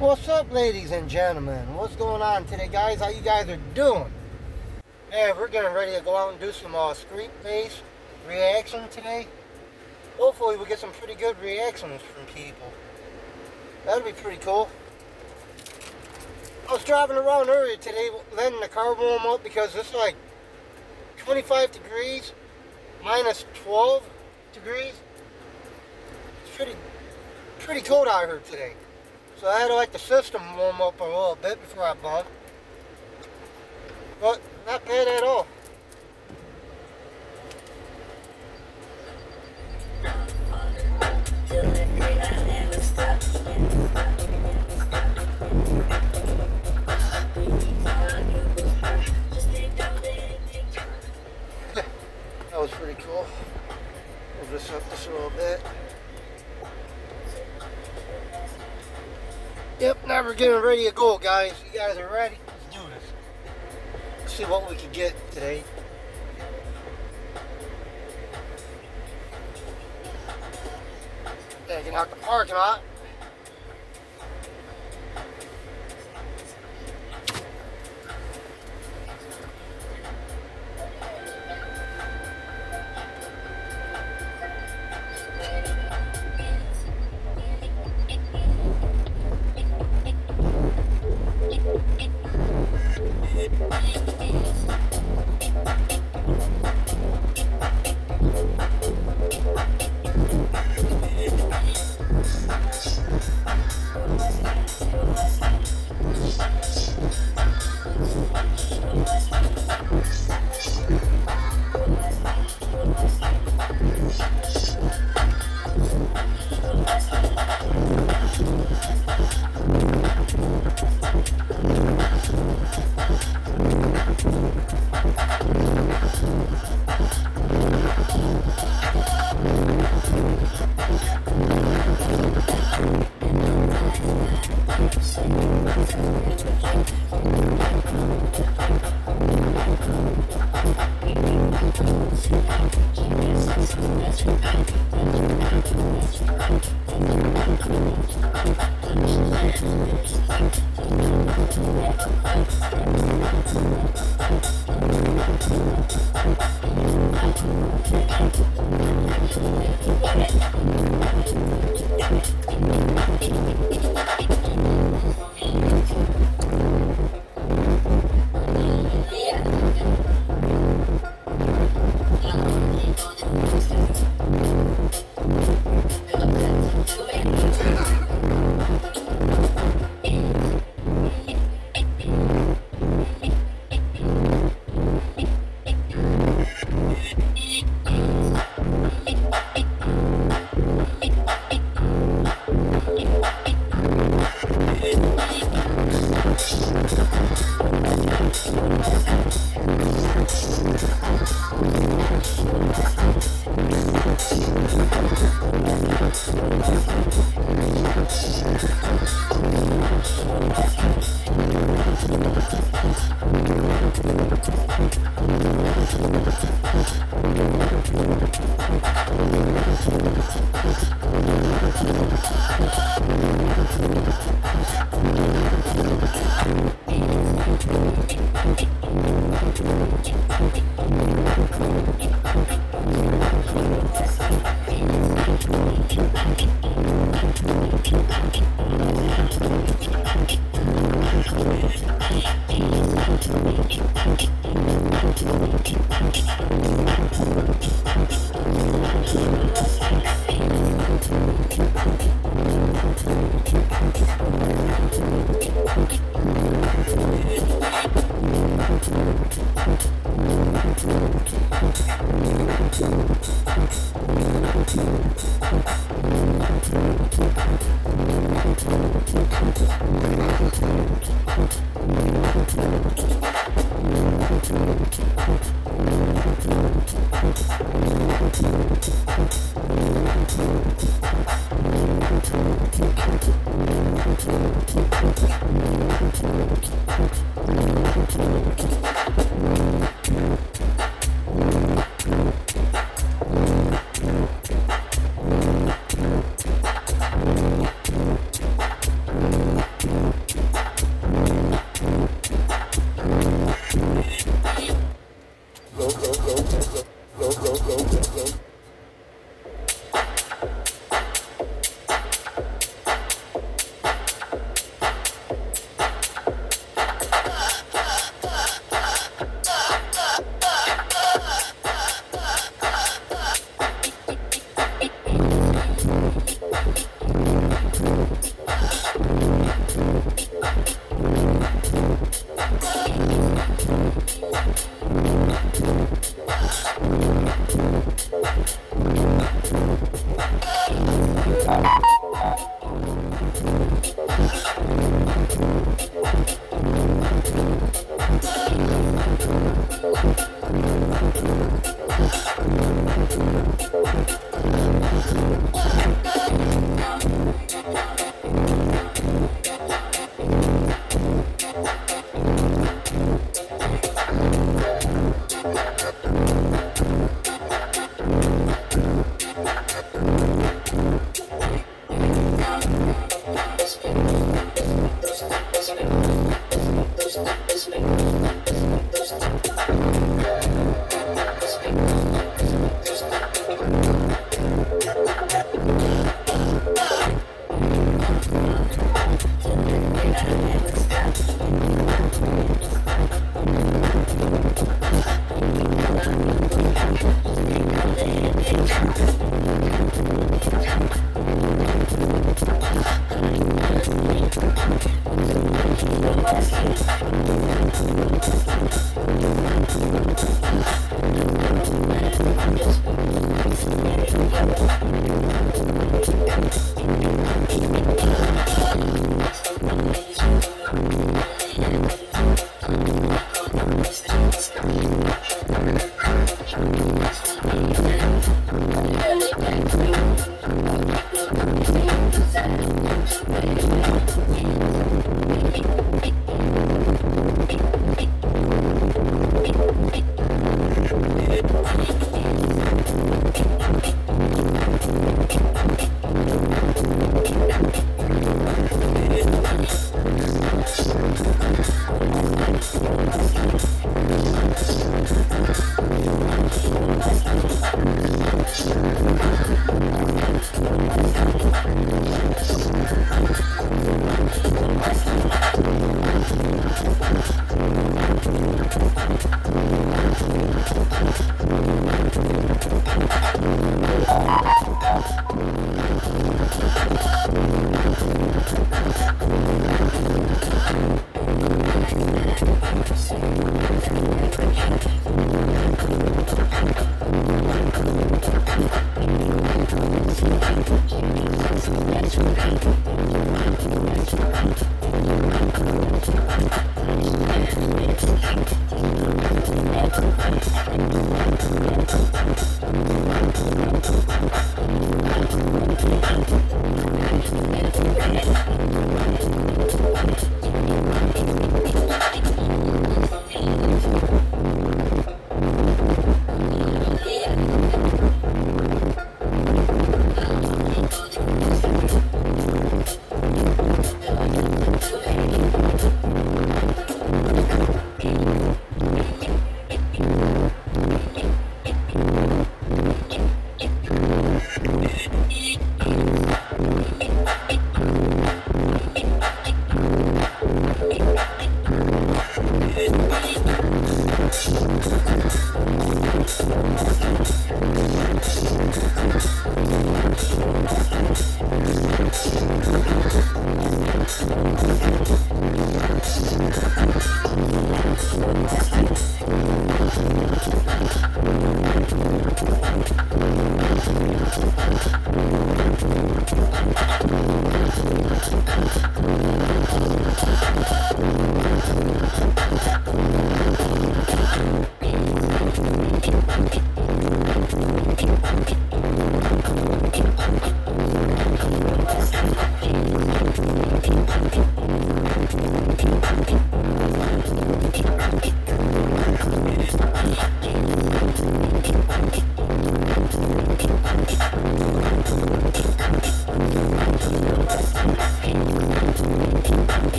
What's up, ladies and gentlemen? What's going on today, guys? How you guys are doing? Yeah, we're getting ready to go out and do some street-based reaction today. Hopefully we'll get some pretty good reactions from people. That'll be pretty cool. I was driving around earlier today letting the car warm up because it's like 25 degrees, minus 12 degrees. It's pretty cold out here today. So I had to let the system warm up a little bit before I bump. But not bad at all. That was pretty cool. We'll just up this a little bit. Yep, now we're getting ready to go, guys. You guys are ready? Let's do this. Let's see what we can get today. Taking out the parking lot.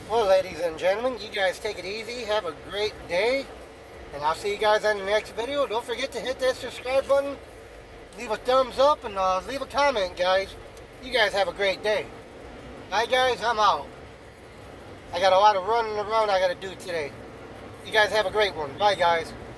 Well, ladies and gentlemen, you guys take it easy. Have a great day. And I'll see you guys on the next video. Don't forget to hit that subscribe button. Leave a thumbs up and leave a comment, guys. You guys have a great day. Bye, guys. I'm out. I got a lot of running around I got to do today. You guys have a great one. Bye, guys.